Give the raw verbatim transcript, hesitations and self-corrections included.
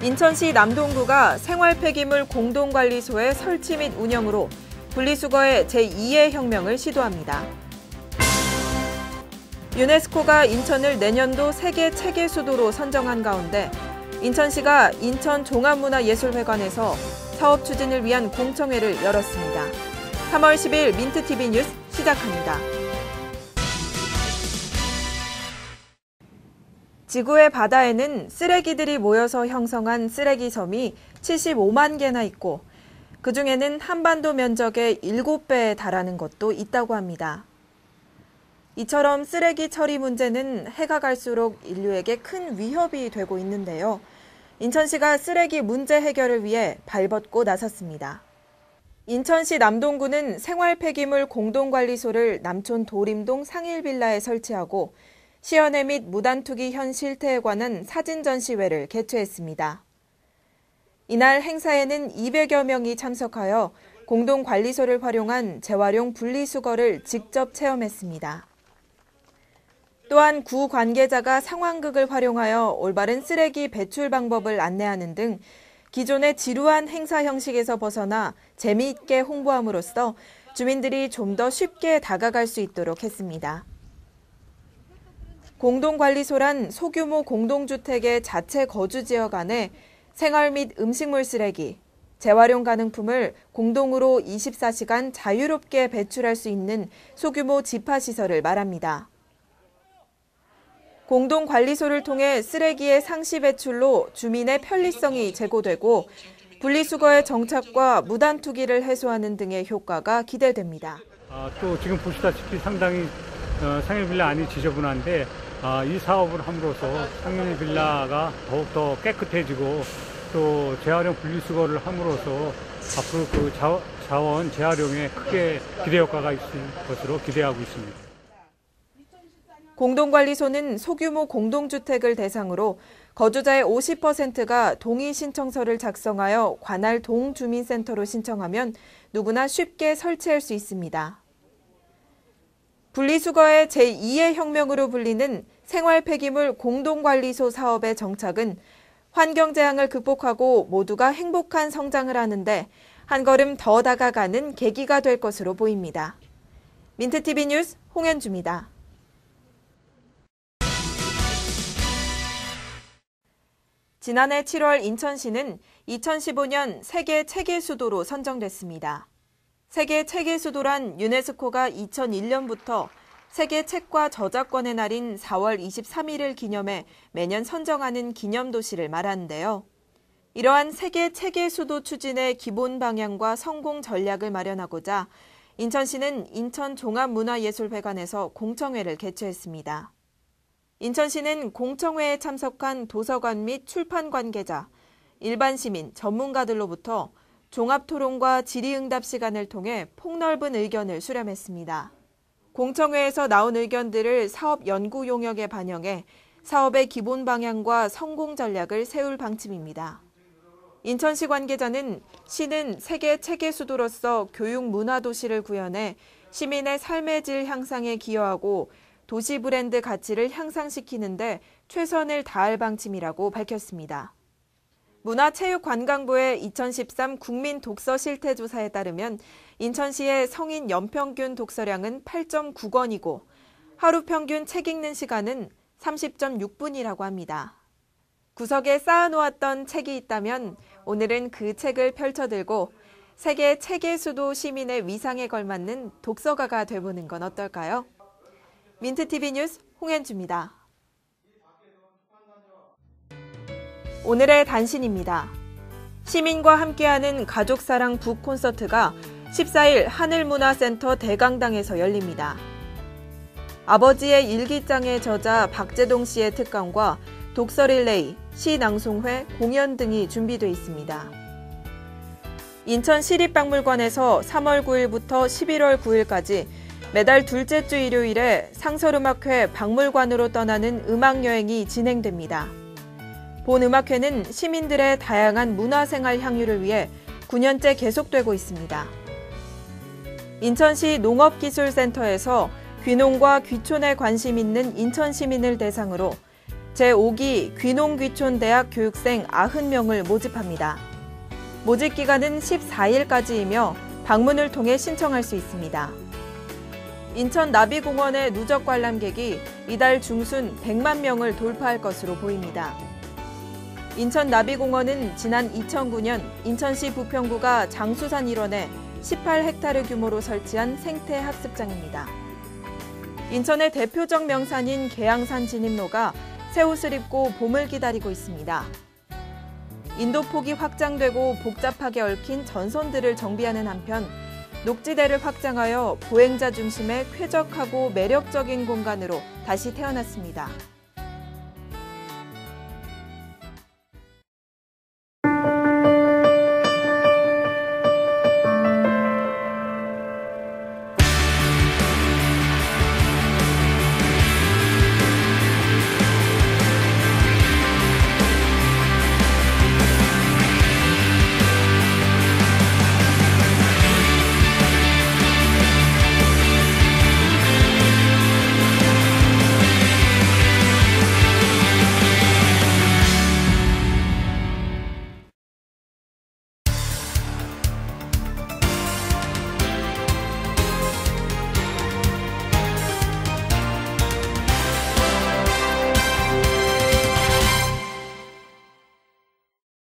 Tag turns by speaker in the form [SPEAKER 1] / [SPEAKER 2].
[SPEAKER 1] 인천시 남동구가 생활폐기물 공동관리소의 설치 및 운영으로 분리수거의 제이의 혁명을 시도합니다. 유네스코가 인천을 내년도 세계 체계 수도로 선정한 가운데 인천시가 인천종합문화예술회관에서 사업 추진을 위한 공청회를 열었습니다. 삼월 십일 민트티비 뉴스 시작합니다. 지구의 바다에는 쓰레기들이 모여서 형성한 쓰레기섬이 칠십오만 개나 있고 그중에는 한반도 면적의 일곱 배에 달하는 것도 있다고 합니다. 이처럼 쓰레기 처리 문제는 해가 갈수록 인류에게 큰 위협이 되고 있는데요. 인천시가 쓰레기 문제 해결을 위해 발벗고 나섰습니다. 인천시 남동구는 생활폐기물 공동관리소를 남촌 도림동 상일빌라에 설치하고 시연회 및 무단투기 현 실태에 관한 사진 전시회를 개최했습니다. 이날 행사에는 이백여 명이 참석하여 공동관리소를 활용한 재활용 분리수거를 직접 체험했습니다. 또한 구 관계자가 상황극을 활용하여 올바른 쓰레기 배출 방법을 안내하는 등 기존의 지루한 행사 형식에서 벗어나 재미있게 홍보함으로써 주민들이 좀 더 쉽게 다가갈 수 있도록 했습니다. 공동관리소란 소규모 공동주택의 자체 거주지역 안에 생활 및 음식물 쓰레기, 재활용 가능품을 공동으로 이십사 시간 자유롭게 배출할 수 있는 소규모 집합시설을 말합니다. 공동관리소를 통해 쓰레기의 상시 배출로 주민의 편리성이 제고되고 분리수거의 정착과 무단투기를 해소하는 등의 효과가 기대됩니다.
[SPEAKER 2] 아, 또 지금 보시다시피 상당히 어, 상일빌라 안이 지저분한데 아, 이 사업을 함으로써 상일빌라가 더욱더 깨끗해지고 또 재활용 분리수거를 함으로써 앞으로 그 자, 자원 재활용에 크게 기대 효과가 있을 것으로 기대하고 있습니다.
[SPEAKER 1] 공동관리소는 소규모 공동주택을 대상으로 거주자의 오십 퍼센트가 동의 신청서를 작성하여 관할 동주민센터로 신청하면 누구나 쉽게 설치할 수 있습니다. 분리수거의 제이의 혁명으로 불리는 생활폐기물 공동관리소 사업의 정착은 환경재앙을 극복하고 모두가 행복한 성장을 하는데 한 걸음 더 다가가는 계기가 될 것으로 보입니다. 민트티비 뉴스 홍현주입니다. 지난해 칠월 인천시는 이천십오 년 세계 체계 수도로 선정됐습니다. 세계 체계 수도란 유네스코가 이천일 년부터 세계 책과 저작권의 날인 사월 이십삼일을 기념해 매년 선정하는 기념도시를 말하는데요. 이러한 세계 체계 수도 추진의 기본 방향과 성공 전략을 마련하고자 인천시는 인천종합문화예술회관에서 공청회를 개최했습니다. 인천시는 공청회에 참석한 도서관 및 출판 관계자, 일반 시민, 전문가들로부터 종합토론과 질의응답 시간을 통해 폭넓은 의견을 수렴했습니다. 공청회에서 나온 의견들을 사업 연구 용역에 반영해 사업의 기본 방향과 성공 전략을 세울 방침입니다. 인천시 관계자는 시는 세계 체계 수도로서 교육 문화 도시를 구현해 시민의 삶의 질 향상에 기여하고 도시 브랜드 가치를 향상시키는 데 최선을 다할 방침이라고 밝혔습니다. 문화체육관광부의 이천십삼 국민 독서 실태 조사에 따르면 인천시의 성인 연평균 독서량은 팔 점 구 권이고 하루 평균 책 읽는 시간은 삼십 점 육 분이라고 합니다. 구석에 쌓아놓았던 책이 있다면 오늘은 그 책을 펼쳐들고 세계 체계 수도 시민의 위상에 걸맞는 독서가가 되보는 건 어떨까요? 민트티비 뉴스 홍현주입니다. 오늘의 단신입니다. 시민과 함께하는 가족사랑 북 콘서트가 십사일 하늘문화센터 대강당에서 열립니다. 아버지의 일기장의 저자 박재동 씨의 특강과 독서 릴레이, 시 낭송회, 공연 등이 준비돼 있습니다. 인천시립박물관에서 삼월 구일부터 십일월 구일까지 매달 둘째 주 일요일에 상설음악회 박물관으로 떠나는 음악여행이 진행됩니다. 본 음악회는 시민들의 다양한 문화생활 향유를 위해 구 년째 계속되고 있습니다. 인천시 농업기술센터에서 귀농과 귀촌에 관심 있는 인천 시민을 대상으로 제오 기 귀농귀촌대학 교육생 구십 명을 모집합니다. 모집 기간은 십사 일까지이며 방문을 통해 신청할 수 있습니다. 인천 나비공원의 누적 관람객이 이달 중순 백만 명을 돌파할 것으로 보입니다. 인천 나비공원은 지난 이천구 년 인천시 부평구가 장수산 일원에 십팔 헥타르 규모로 설치한 생태학습장입니다. 인천의 대표적 명산인 계양산 진입로가 새 옷을 입고 봄을 기다리고 있습니다. 인도폭이 확장되고 복잡하게 얽힌 전선들을 정비하는 한편 녹지대를 확장하여 보행자 중심의 쾌적하고 매력적인 공간으로 다시 태어났습니다.